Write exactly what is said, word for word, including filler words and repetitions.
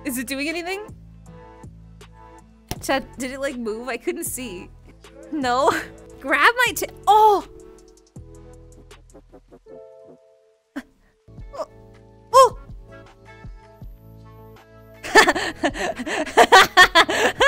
Is it doing anything? Chat, did it like move? I couldn't see. No? Grab my t- Oh! Oh!